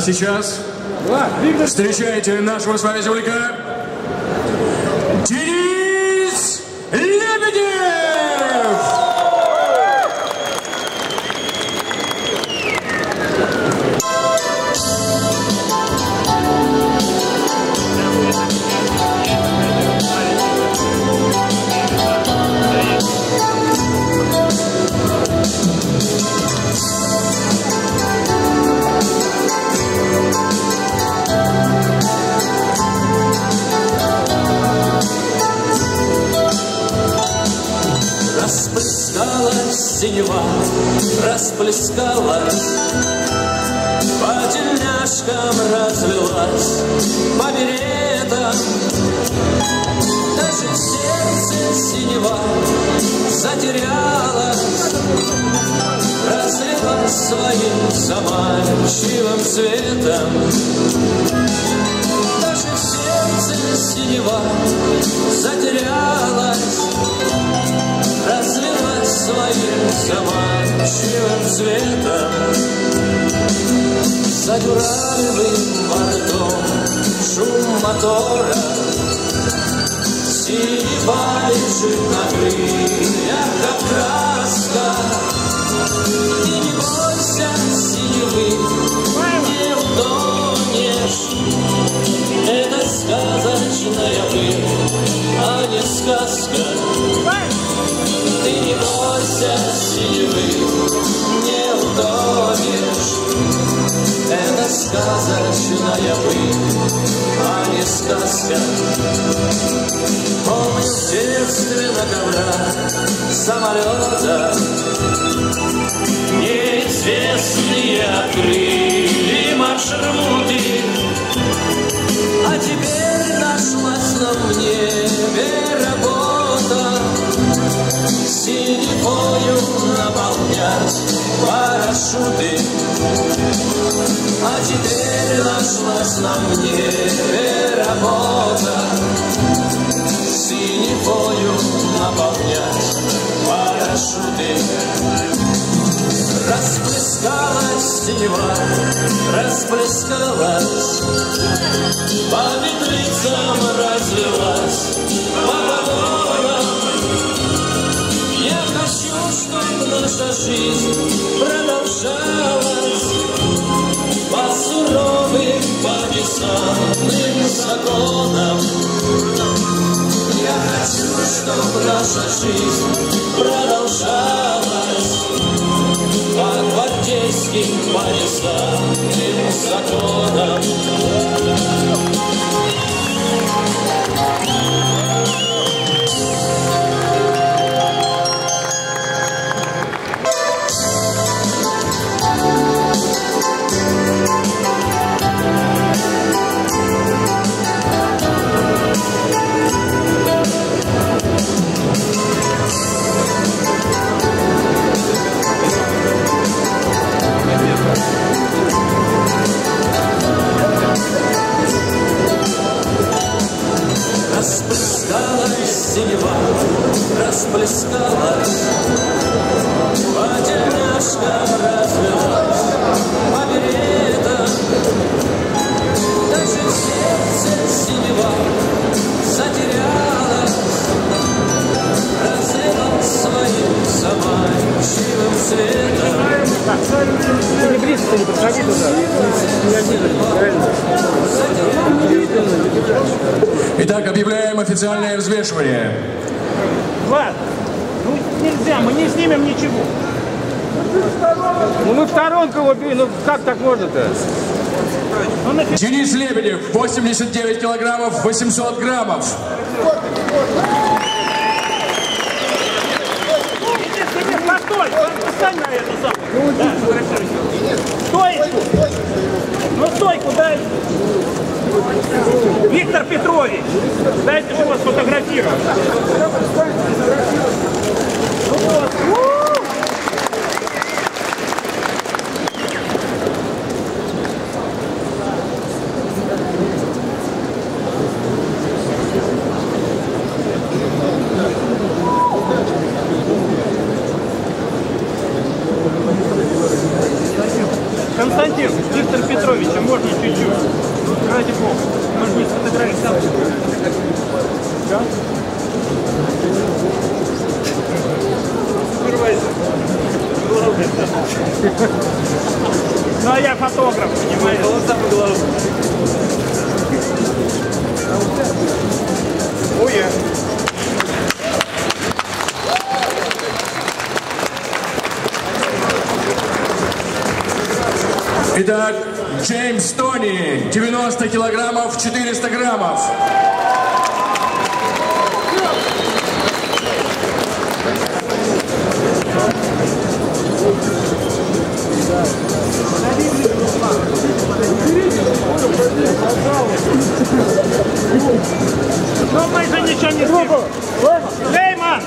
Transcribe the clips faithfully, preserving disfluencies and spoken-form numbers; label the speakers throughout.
Speaker 1: сейчас встречайте нашего с вами земляка Денис Лебедев!
Speaker 2: Расплескалась синева, расплескалась, по тельняшкам разлилась, по беретам. Даже в сердце синева затерялась, разлилась своим заманчивым светом. Даже в сердце синева затерялась, разлилась своим заманчивым цветом. За дюралевым бортом шум мотора, синева лежит на крыльях, как краска. И не бойся синевы, не утонешь. Это сказочная быль, а не сказка. Ты не бойся синевы, не утонешь. Это сказочная быль, а не сказка. Помню в детстве на коврах самолета неизвестные открыли маршруты. А теперь нашлась на небе работа синевою наполнять парашюты. А теперь нашлась на небе работа синевою наполнять парашюты. Расплескалась синева, расплескалась, по ветрицам разлилась, по вагонам. Я хочу, чтобы наша жизнь продолжалась по суровым, по бессонным законам. Я хочу, чтобы наша жизнь продолжалась по гвардейским, по незданным законам. Расплескалась синева, расплескалась, по тельняшкам разлилась, по беретам. Даже в сердце синева затерялась, разлилась своим заманчивым цветом.
Speaker 3: Не близко, не подходи туда.
Speaker 1: Итак, объявляем официальное взвешивание.
Speaker 3: Влад, ну нельзя, мы не снимем ничего. Ну мы в сторонку его били, ну как так можно-то?
Speaker 1: Денис Лебедев, восемьдесят девять килограммов, восемьсот граммов.
Speaker 3: Постой, встань на это сам. Да, стой! Ну стой, куда? Виктор Петрович, дайте же вас сфотографировать. Ну вот. Константин, Виктор Петрович, можно? Ну а я фотограф, понимаешь?
Speaker 2: Он самый главный.
Speaker 3: Ой, я.
Speaker 1: Итак, Джеймс Тони, девяносто килограммов, четыреста граммов.
Speaker 3: Ну мы же ничего не сделали. Лейман!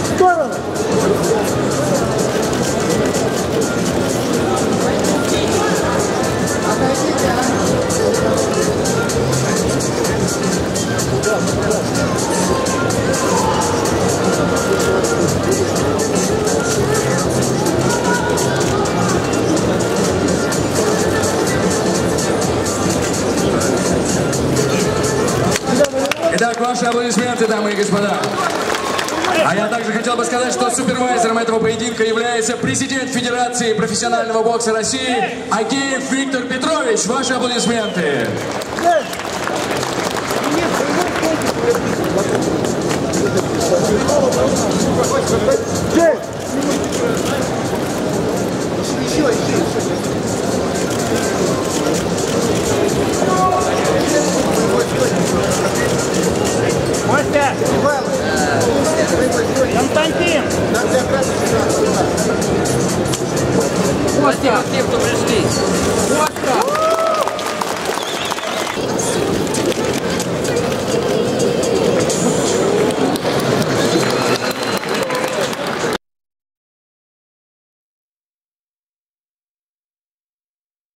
Speaker 1: Итак, ваши аплодисменты, дамы и господа. А я также хотел бы сказать, что супервайзером этого поединка является президент Федерации профессионального бокса России Агеев Виктор Петрович. Ваши аплодисменты.